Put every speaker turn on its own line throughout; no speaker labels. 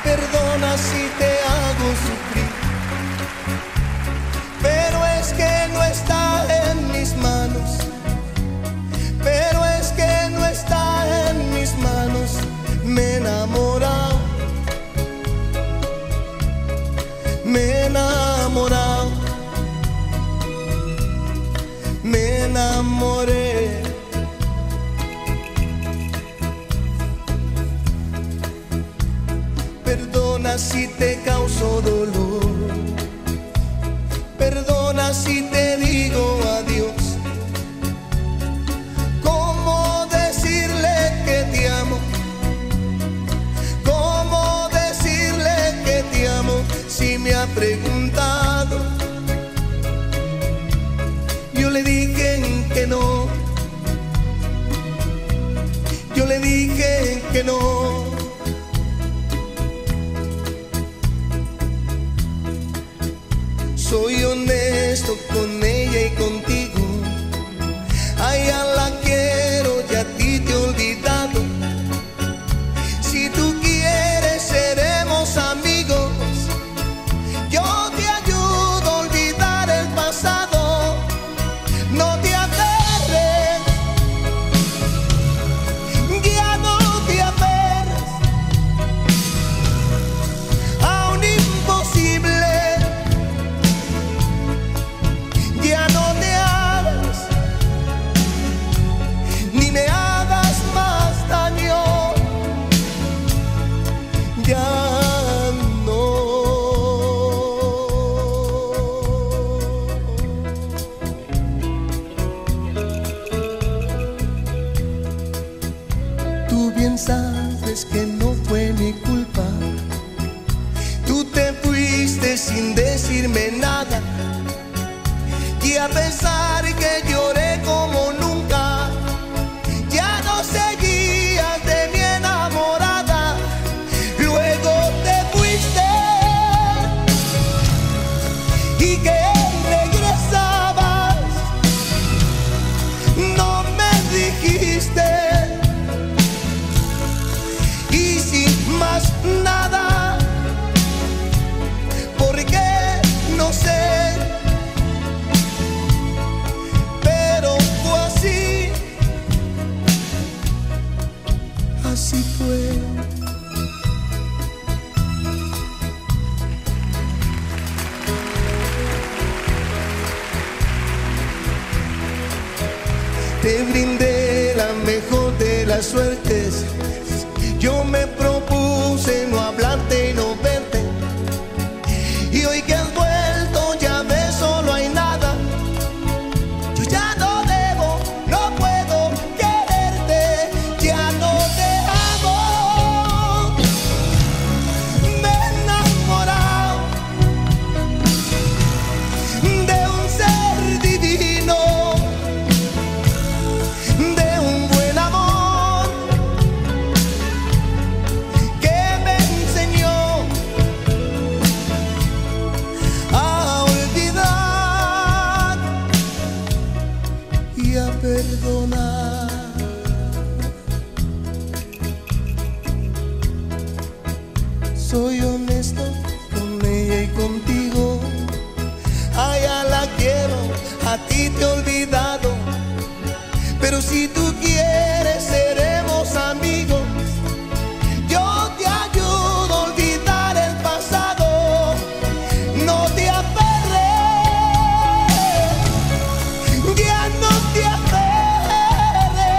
Perdona si te hago sufrir, pero es que no está en mis manos. Pero es que no está en mis manos. Me he enamorado, me he enamorado, me enamoré. Perdona si te causo dolor, perdona si te digo adiós. ¿Cómo decirle que te amo? ¿Cómo decirle que te amo si me ha preguntado? Yo le dije que no, yo le dije que no. Soy honesto con ella y contigo. A ella la quiero y a ti te he olvidado. Si tú quieres seremos amigos. Yo te ayudo a olvidar el pasado. No te aferres, ya no te aferres a un imposible. Ya no te hagas, ni me hagas más daño. Ya no. Tú bien sabes que no fue mi culpa. Tú te fuiste sin decirme nada. Y a pesar que lloré como nunca, ya no seguías de mi enamorada. Luego te fuiste y que regresabas, no me dijiste. Y sin más nada, porque no sé. Así fue. Te brindé la mejor de las suertes. Yo me propuse no hablarte y no verte. Y hoy que has vuelto ya ves, solo hay nada. Yo ya no debo, no puedo quererte. Ya no te amo. Me he enamorado de un ser divino, de un buen amor que me enseñó a olvidar y a perdonar. Soy honesto con ella y contigo. A ella la quiero, a ti te he olvidado. Pero si tú quieres seremos amigos. Yo te ayudo a olvidar el pasado. No te aferres, ya no te aferres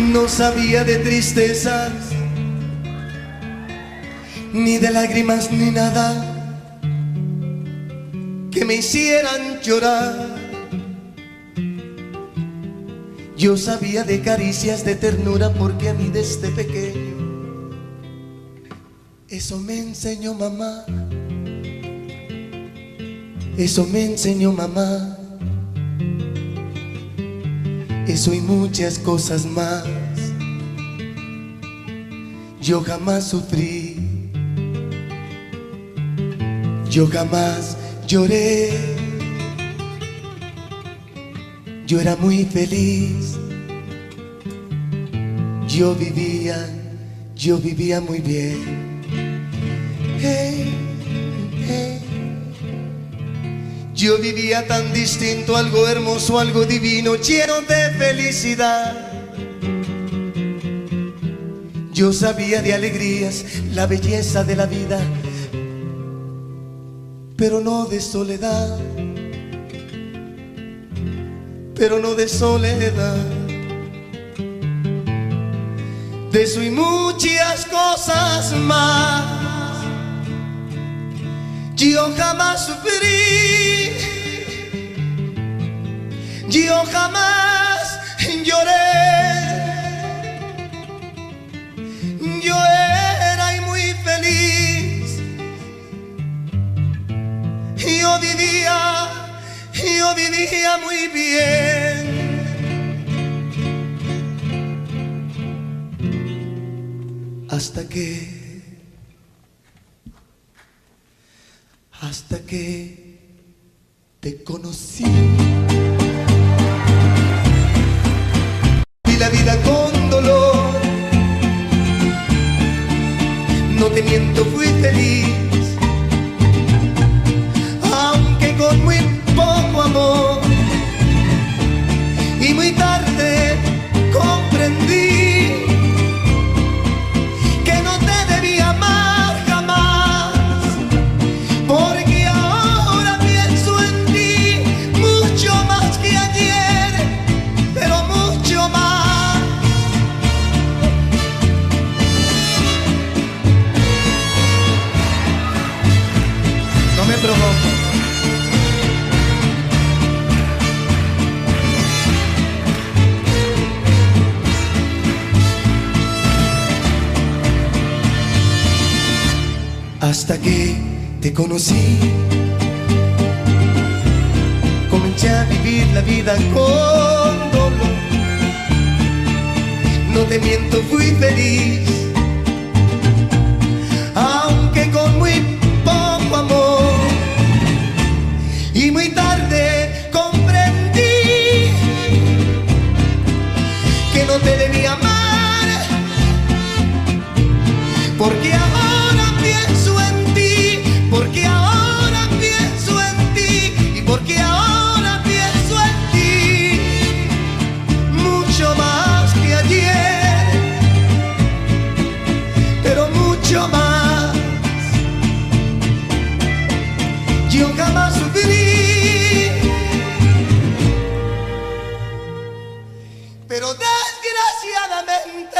No sabía de tristezas, ni de lágrimas, ni nada que me hicieran llorar. Yo sabía de caricias, de ternura, porque a mí desde pequeño eso me enseñó mamá. Eso me enseñó mamá. Eso y muchas cosas más. Yo jamás sufrí, yo jamás lloré. Yo era muy feliz. Yo vivía muy bien. Hey, hey. Yo vivía tan distinto, algo hermoso, algo divino, lleno de felicidad. Yo sabía de alegrías, la belleza de la vida, pero no de soledad, pero no de soledad. De eso y muchas cosas más. Yo jamás sufrí, yo jamás lloré. Yo era muy feliz. Yo vivía muy bien. Hasta que te conocí. Vi la vida con dolor. No te miento, fui feliz, aunque con muy poco amor. Y muy tarde comprendí que no te debía amar jamás, porque ahora pienso en ti mucho más que ayer, pero mucho más. No me provoco. Hasta que te conocí, comencé a vivir la vida con dolor. No te miento, fui feliz, aunque con muy poco amor. Y muy tarde comprendí que no te debía amar, porque ahora pienso en ti, porque ahora pienso en ti, y porque ahora pienso en ti mucho más que ayer, pero mucho más. Yo jamás sufrí, pero desgraciadamente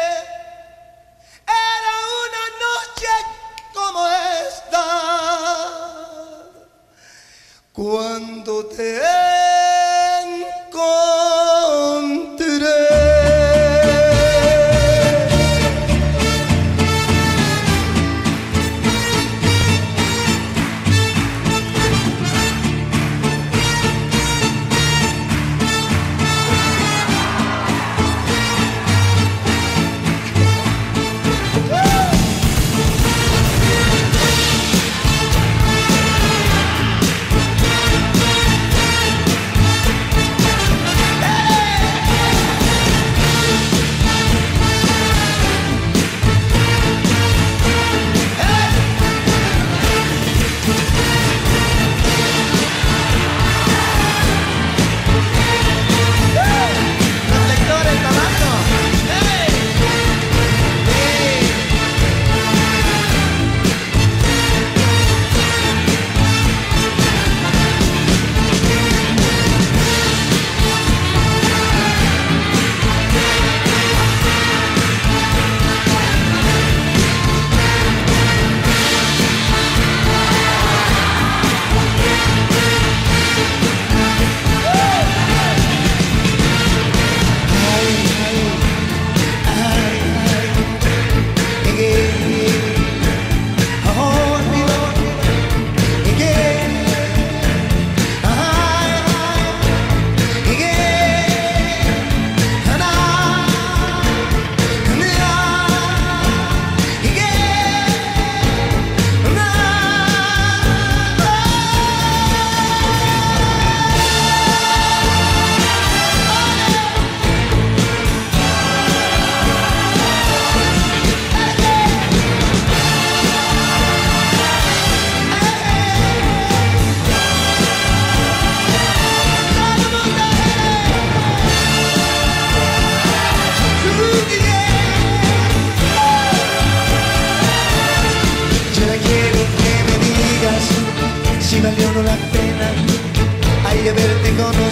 era una noche como esta, cuando te encontré.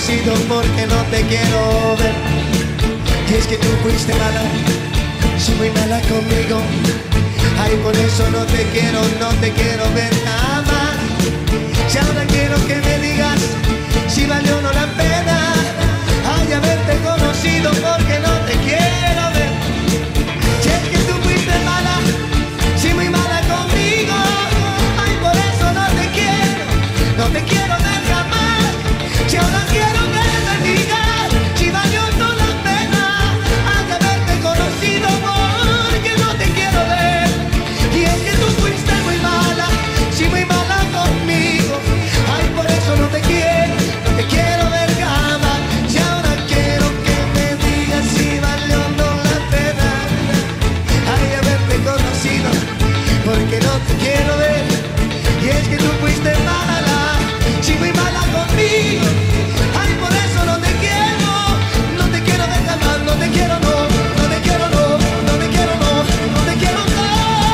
conocido porque no te quiero ver. Y es que tú fuiste mala, sí, muy mala conmigo. Ay, por eso no te quiero ver jamás. Si ahora quiero que me digas si valió o no la pena, ay, haberte conocido porque no te quiero ver. Si es que tú fuiste mala, sí, muy mala conmigo. Ay, por eso no te quiero ver jamás. Si ahora quiero que me digas si valió o no la pena, ay, haberte conocido porque no te quiero ver. Y es que tú fuiste muy mala, sí, muy mala conmigo. Ay, por eso no te quiero ver jamás. Si ahora quiero que me digas si valió o no la pena, ay, haberte conocido porque no te quiero ver. Y es que tú fuiste mala, sí, muy mala conmigo. Ay, por eso no te quiero ver jamás. No te quiero, no, no te quiero, no, no te quiero, no, no te quiero, no.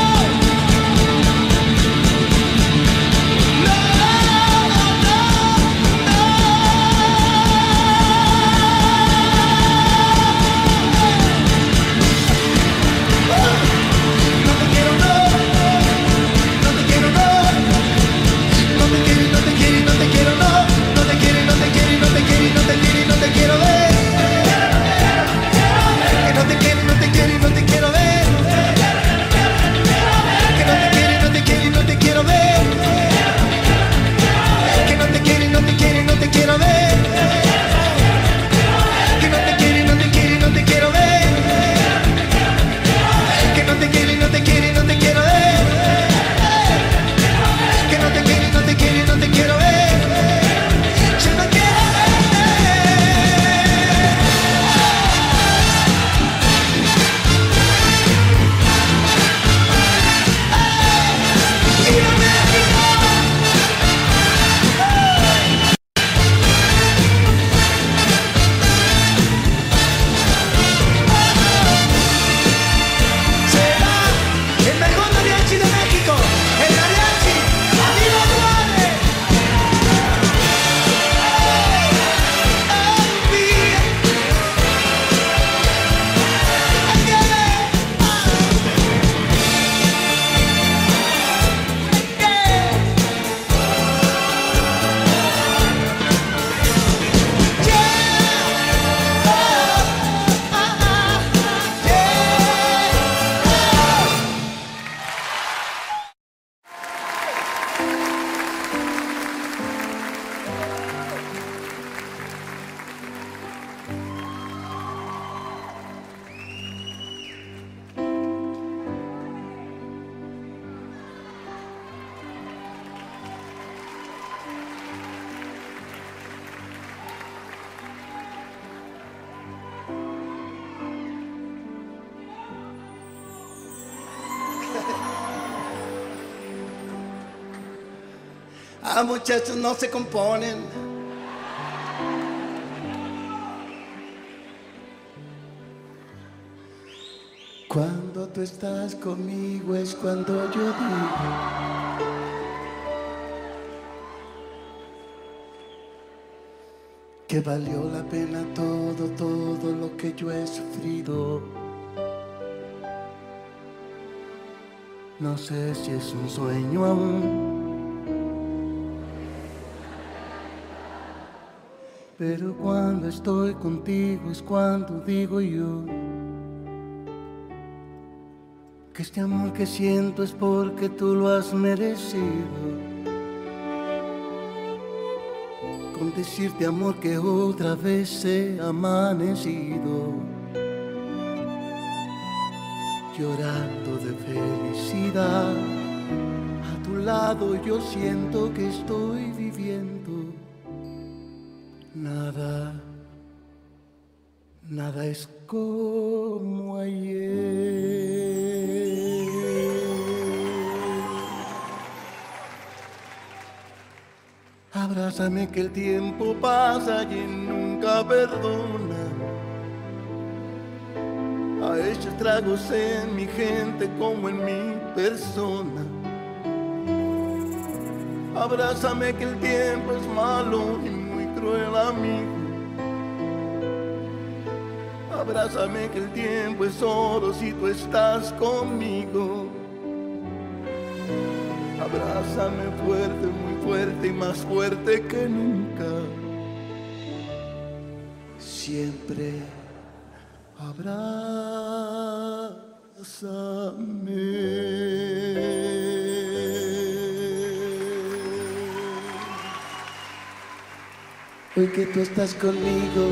Ah, muchachos, no se componen. Cuando tú estás conmigo es cuando yo digo que valió la pena todo lo que yo he sufrido. No sé si es un sueño aún, pero cuando estoy contigo es cuando digo yo que este amor que siento es porque tú lo has merecido. Con decirte, amor, que otra vez he amanecido llorando de felicidad. A tu lado yo siento que estoy viviendo. Nada es como ayer. Abrázame que el tiempo pasa y nunca perdona. Ha hecho estragos en mi gente como en mi persona. Abrázame que el tiempo es malo y muy cruel, amigo. Abrázame que el tiempo es oro si tú estás conmigo. Abrázame fuerte, muy fuerte y más fuerte que nunca. Siempre abrázame. Hoy que tú estás conmigo,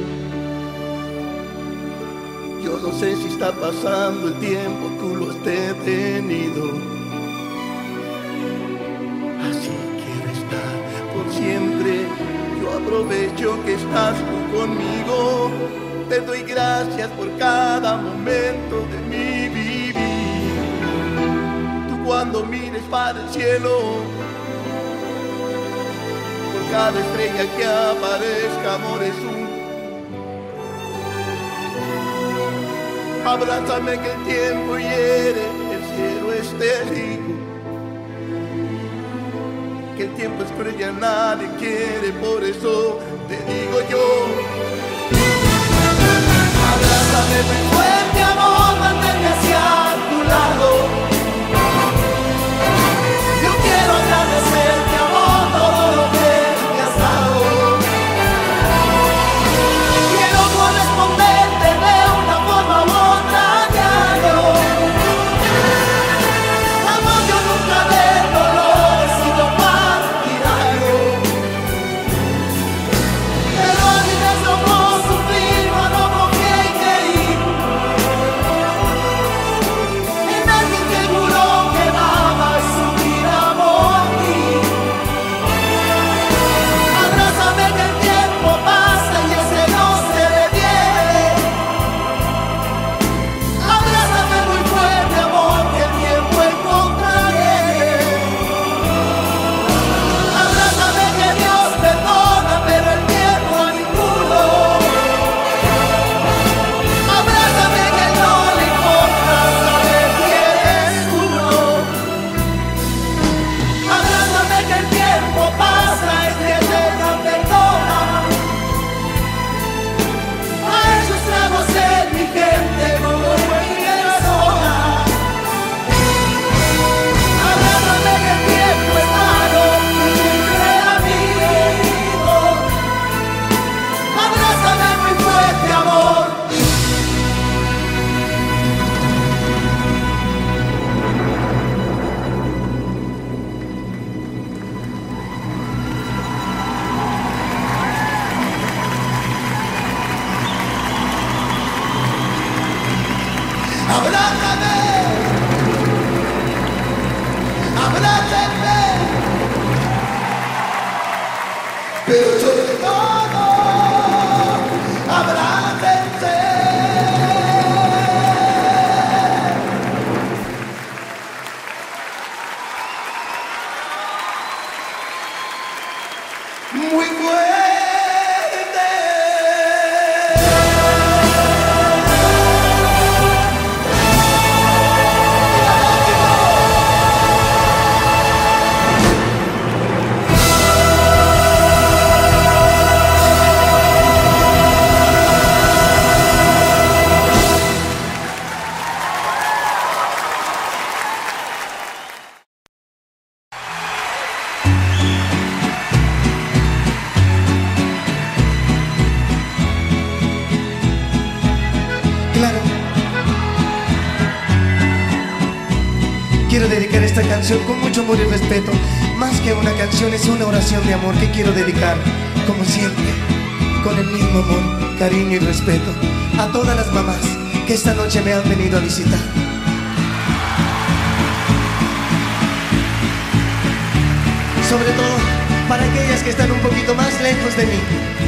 yo no sé si está pasando el tiempo, tú lo has detenido. Así quiero estar por siempre. Yo aprovecho que estás tú conmigo. Te doy gracias por cada momento de mi vivir. Tú cuando mires para el cielo, por cada estrella que aparezca, amor es un. Abrázame que el tiempo hiere, el cielo es testigo. Que el tiempo es cruel y a nadie quiere, por eso te digo yo. Abrázame muy fuerte, amor, manténme hacia tu lado. Yo quiero agradecerte, amor, todo lo que me has dado. Quiero corresponderte de una forma u otra diario. Amor, yo nunca del dolor he sido partidario. Pero olvides cómo sufrir cuando confié y creí en alguien que juró que daba su vida por ti. Abrázame que el tiempo pasa y ese no se detiene. Abrázame muy fuerte, amor, que el tiempo encontraré. Abrázame que Dios perdona, pero el tiempo a ninguno. Abrázame que no le importa saber quién es uno. Abrázame que el tiempo pasa, es que eterna perdona. Ha hecho estragos en mi gente como en mi persona. Abrázame que el tiempo es malo y siempre amigo. Abrázame muy fuerte, amor. Abrázame, abrázame, pero sobre todo, abrácense. Muy fuerte. Claro. Quiero dedicar esta canción con mucho amor y respeto. Más que una canción, es una oración de amor que quiero dedicar, como siempre, con el mismo amor, cariño y respeto, a todas las mamás que esta noche me han venido a visitar. Sobre todo para aquellas que están un poquito más lejos de mí.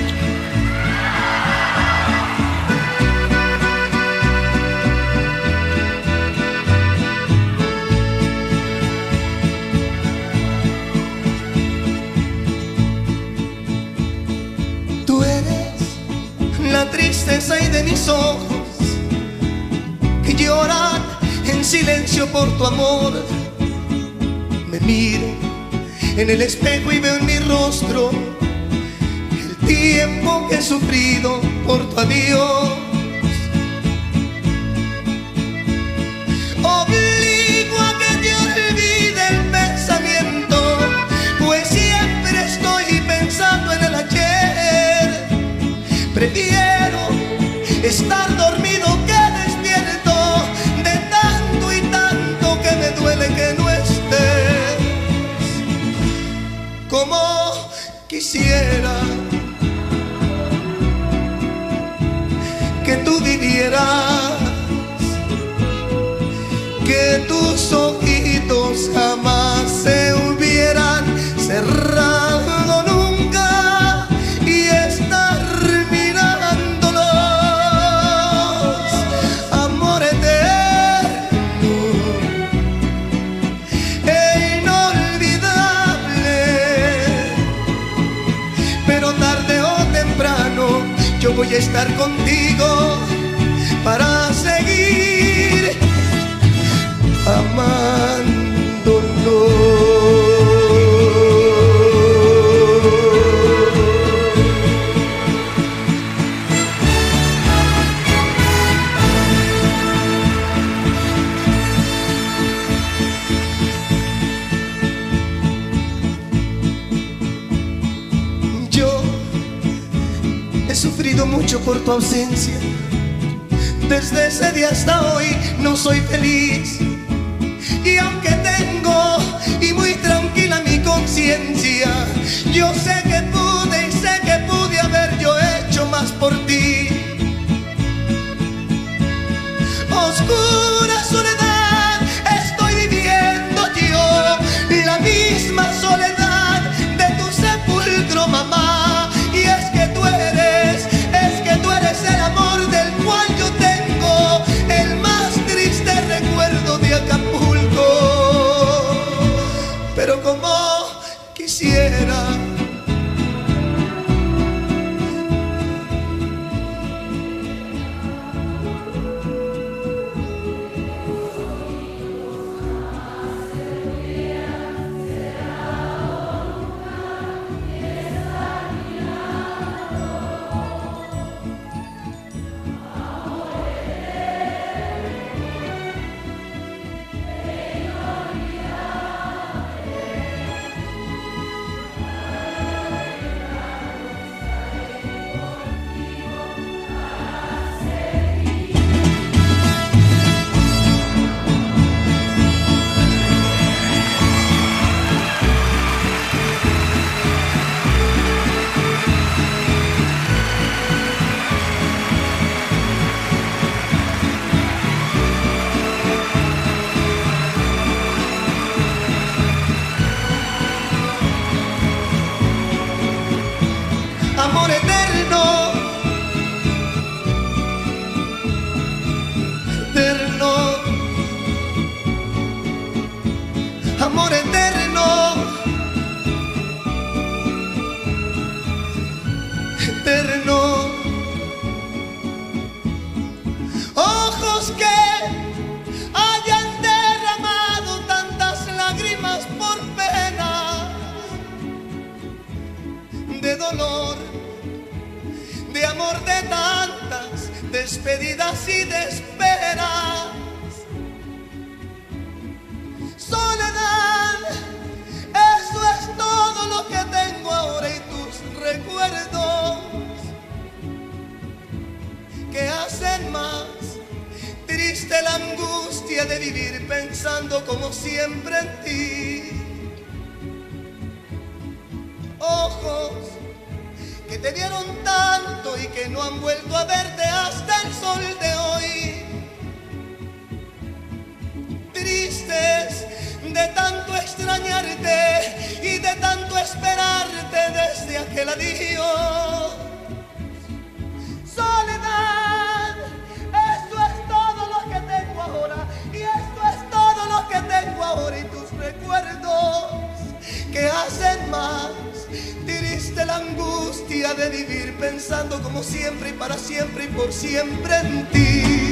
Tú eres la tristeza y de mis ojos que lloran en silencio por tu amor. Me miro en el espejo y veo en mi rostro el tiempo que he sufrido por tu adiós. estar dormido que despierto, de tanto y tanto que me duele que no estés. Como quisiera que tú vivieras, que tus ojitos jamás se hubieran cerrado nunca y estar mirándolos. Amor eterno e inolvidable, pero tarde o temprano yo voy a estar contigo para seguir amándonos. Yo he sufrido mucho por tu ausencia. Desde ese día hasta hoy no soy feliz. Y aunque tengo y muy tranquila mi conciencia, yo sé que pude y sé que pude haber yo hecho más por ti. Oscura soledad estoy viviendo yo, la misma soledad de tu sepulcro, mamá. Y es que tú eres el amor del cual yo tengo el más triste recuerdo de Acapulco. Pero como quisiera amor eterno, eterno, amor eterno, eterno. Ojos que hayan derramado tantas lágrimas por pena, de dolor, de amor, de tantas despedidas y de esperas. Soledad, eso es todo lo que tengo ahora y tus recuerdos que hacen más triste la angustia de vivir pensando como siempre en ti. Ojos que te dieron tanto y que no han vuelto a verte hasta el sol de hoy. Tristes de tanto extrañarte y de tanto esperarte desde aquel adiós. Soledad, eso es todo lo que tengo ahora y esto es todo lo que tengo ahora y tus recuerdos que hacen más triste la angustia de vivir pensando como siempre y para siempre y por siempre en ti.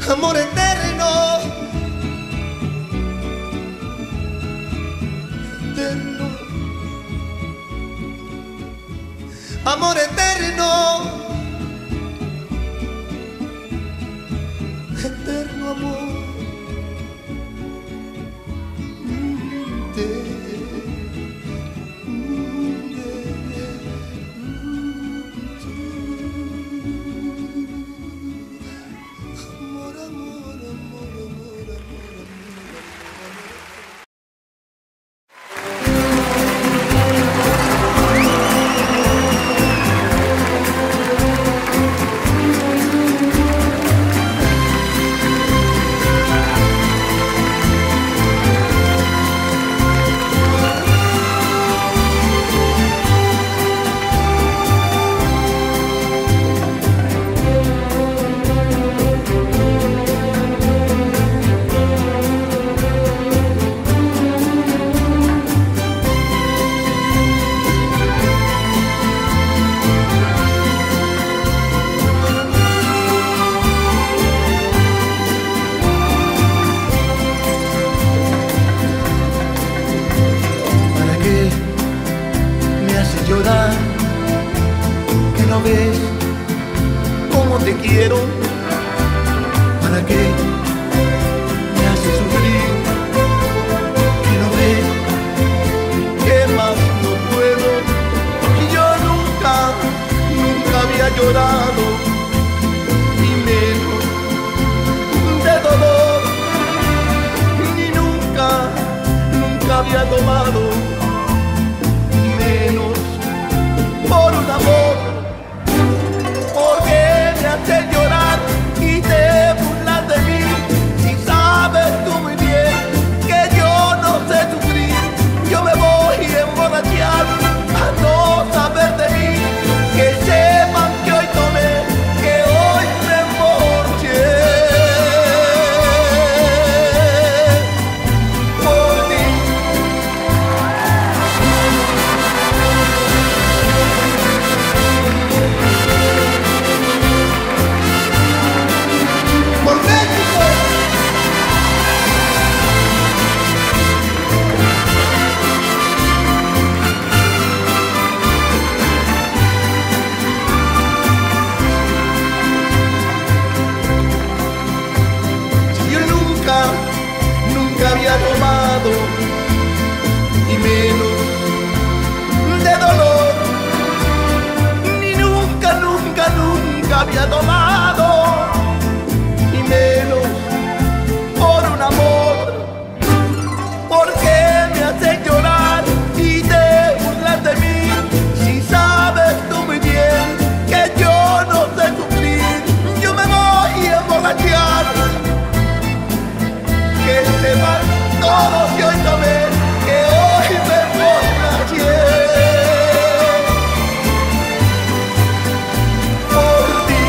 amor eterno, eterno, amor eterno, eterno amor.
Que no ves cómo te quiero, ¿para qué me haces sufrir? Que no ves que más no puedo, y yo nunca había llorado, ni menos de dolor, ni nunca había tomado, menos por un amor. Porque me haces llorar y te burlas de mí, si sabes tú muy bien que yo no sé sufrir. Yo me voy a emborrachar a no saber de mí, que sepan que hoy tomé, que hoy me emborraché por ti. Había tomado, y menos de dolor, ni nunca había tomado, y menos por un amor. Porque me haces llorar y te burlas de mí, si sabes tú muy bien que yo no sé sufrir. Yo me voy a emborrachar, que sepan todos que hoy tomé, que hoy me emborraché por ti.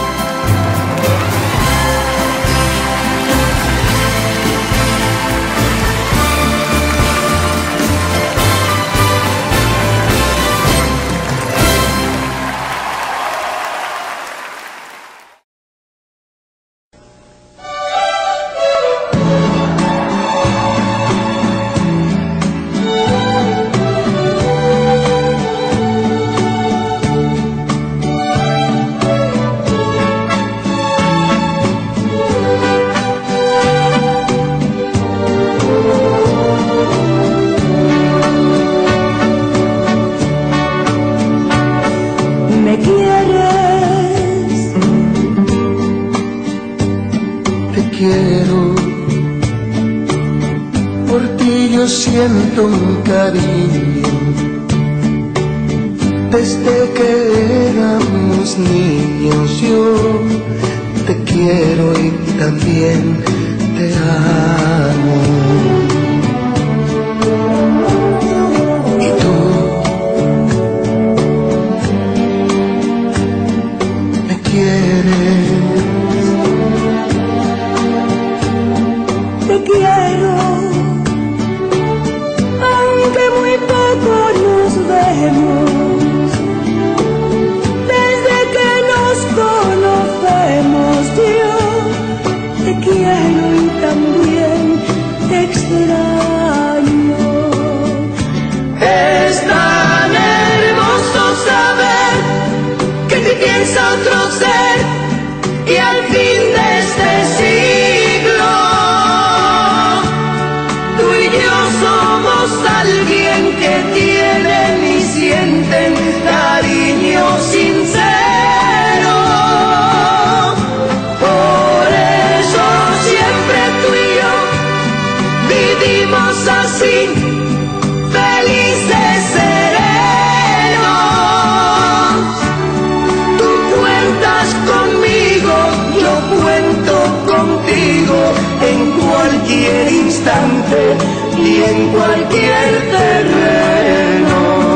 ¿Me quieres?
Te quiero, por ti yo siento un cariño, desde que éramos niños. Yo te quiero y también te amo. Y tú me quieres.
Te quiero, aunque muy poco nos vemos, desde que nos conocemos. Yo y al fin de este siglo tú y yo somos alguien que tienen y sienten cariño sincero. Por eso siempre tú y yo vivimos así, felices, serenos. Tú cuentas conmigo, yo cuento contigo en cualquier instante y en cualquier terreno.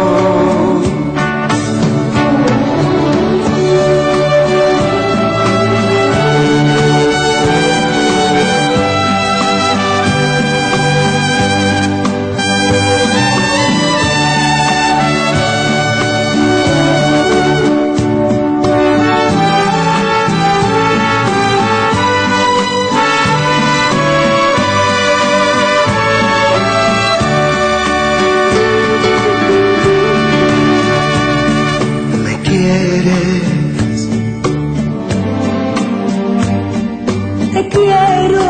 Te quiero,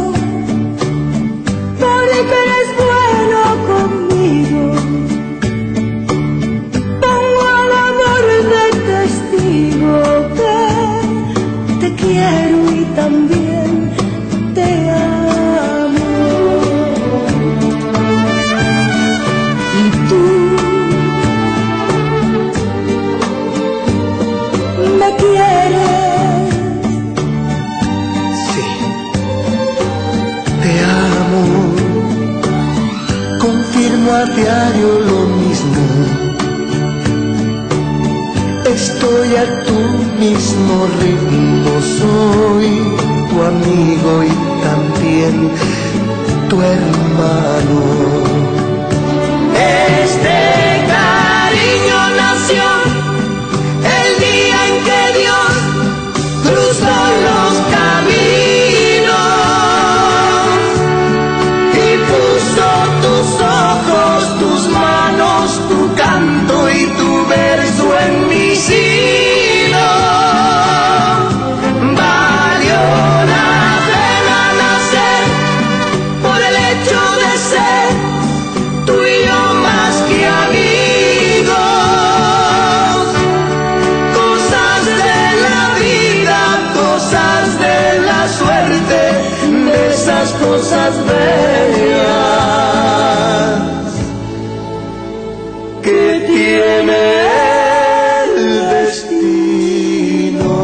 porque eres bueno conmigo. Pongo al amor de testigo que te quiero y también te amo. Y tú me quieres.
Confirmo a diario lo mismo. Estoy a tu mismo ritmo. Soy tu amigo y también tu hermano.
Este cariño nació el día en que Dios cruzó los caminos y puso tus ojos, tus manos, tu canto y tu verso en mi sino. Valió la pena nacer por el hecho de ser tú y yo más que amigos. Cosas de la vida, cosas de la suerte, de esas cosas bellas que tiene el destino.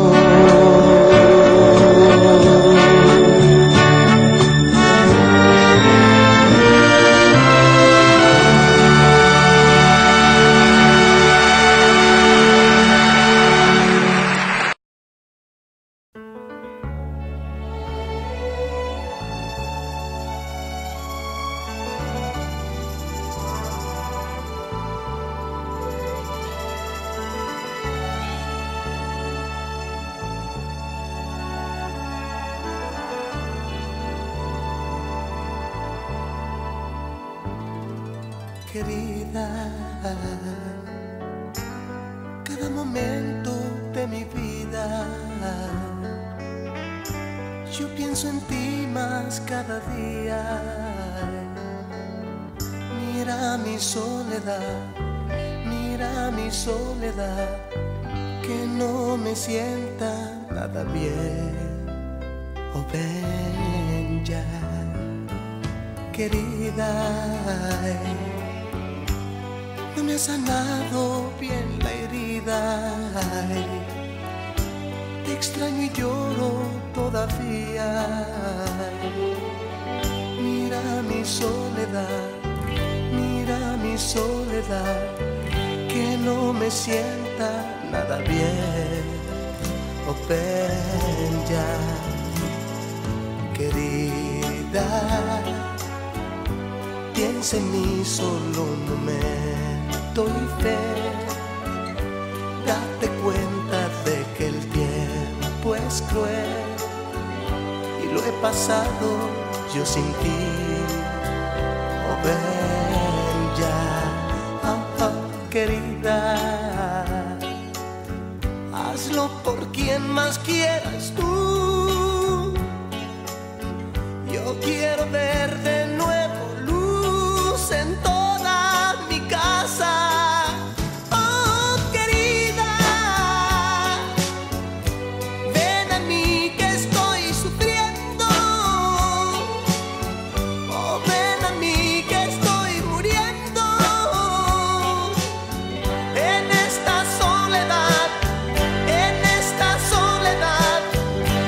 Querida, cada momento de mi vida yo pienso en ti más cada día. Mira mi soledad, mira mi soledad, que no me sienta nada bien. Oh, ven ya, querida. No me ha sanado bien la herida. Te extraño y lloro todavía. Mira mi soledad, mira mi soledad, que no me sienta nada bien. Oh, ven ya, querida. Piensa en mí solo un momento y fe. Date cuenta de que el tiempo es cruel y lo he pasado yo sin ti. Oh, ven ya, querida. Hazlo por quien más quieras tú. Yo quiero ver de nuevo luz en toda mi casa. Oh, querida, ven a mí que estoy sufriendo. Oh, ven a mí que estoy muriendo en esta soledad, en esta soledad.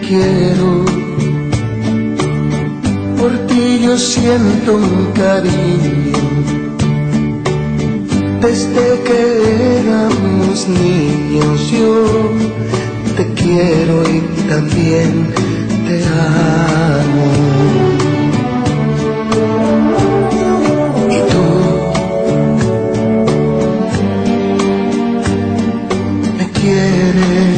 quiero, por ti yo siento un cariño. Desde que éramos niños yo te quiero y también te amo. Y tú me quieres.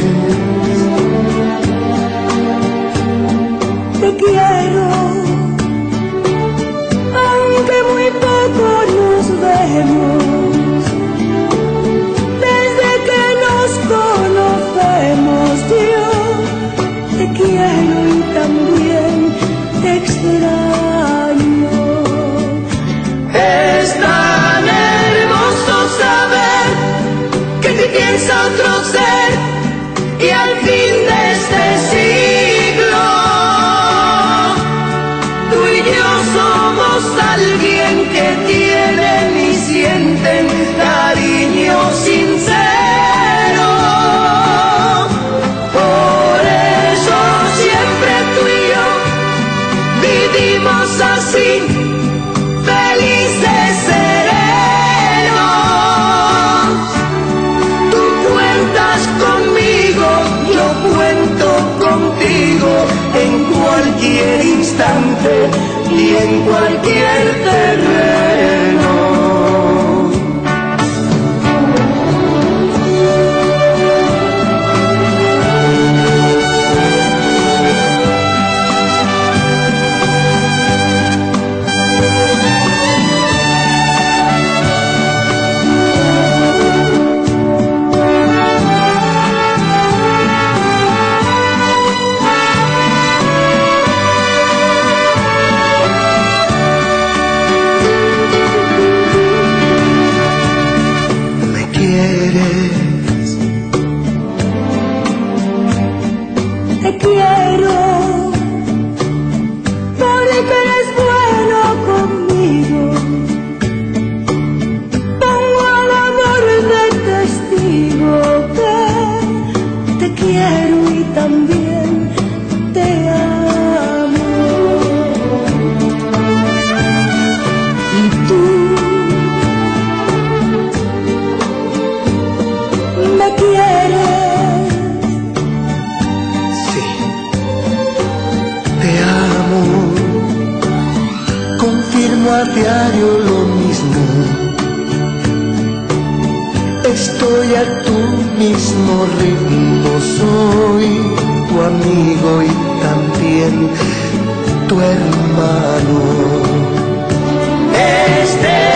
Te quiero, aunque muy poco nos vemos. Desde que nos conocemos yo te quiero y también te extraño.
Es tan hermoso saber que te piensa otro ser y al fin de este siglo tú y yo somos alguien que tienen y sienten cariño sincero. Por eso siempre tú y yo vivimos así, felices, serenos. Tú cuentas conmigo, yo cuento contigo en cualquier instante y en cualquier terreno.
Te quiero, porque eres bueno conmigo. Pongo al amor de testigo que te quiero y también te amo. Y tú me quieres.
Confirmo a diario lo mismo. Estoy a tu mismo ritmo. Soy tu amigo y también tu hermano.